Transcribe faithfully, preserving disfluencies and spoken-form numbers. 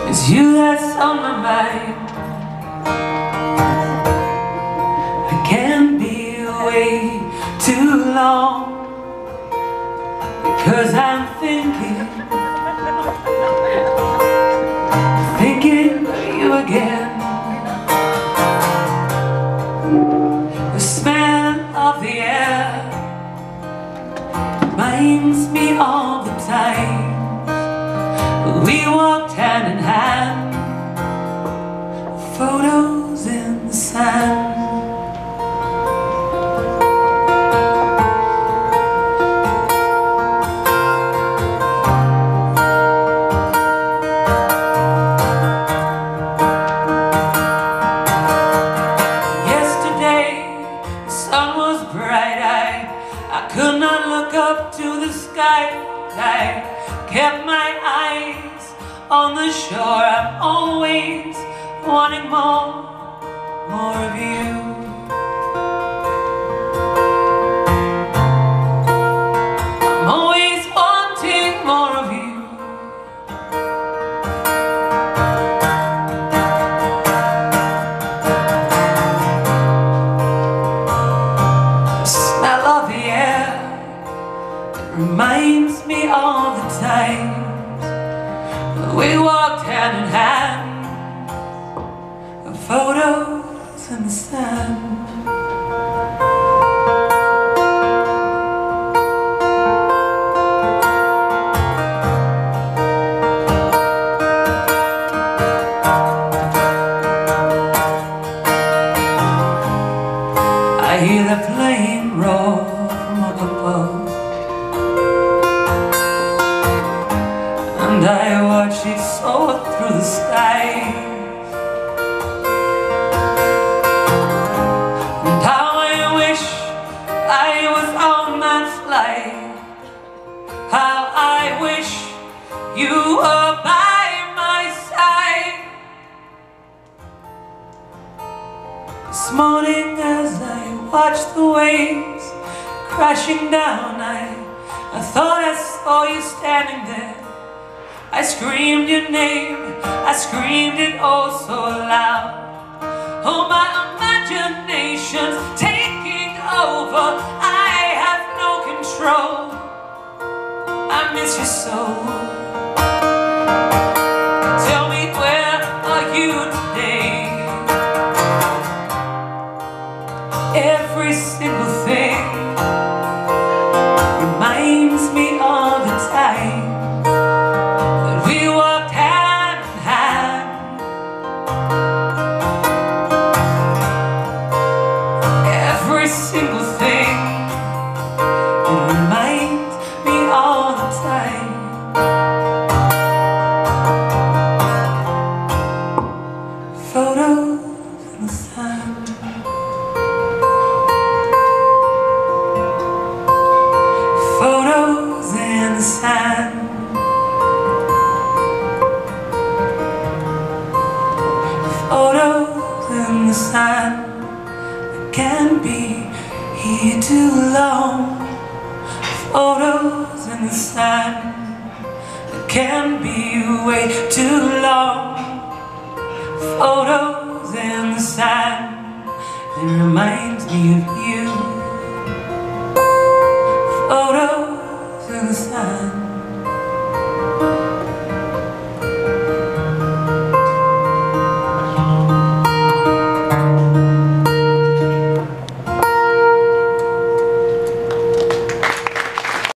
It's you that's on my mind. I can't be away too long, because I'm thinking, thinking of you again. The smell of the air reminds me all the time we walked hand in hand, photos in the sand. Yesterday the sun was bright. I, I could not look up to the sky. I kept my eyes on the shore. I'm always wanting more, more of you. I'm always wanting more of you. The smell of the air, it reminds me all the time we walked hand in hand, photos in the sand. I hear the plane roll from up above, and I watch it soar through the sky. And how I wish I was on that flight. How I wish you were by my side. This morning as I watched the waves crashing down, I, I thought I saw you standing there. I screamed your name, I screamed it oh so loud. Oh, my imagination's taking over, I have no control. I miss you so. Tell me, where are you today? Every single thing reminds me all the time we walked hand in hand. Every single thing, it reminds me all the time. Photos in the sand. Photos in the sand. Photos in the sand. I can't be here too long. Photos in the sand. I can't be away too long. Photos in the sand. It reminds me of you. Photos in the sand.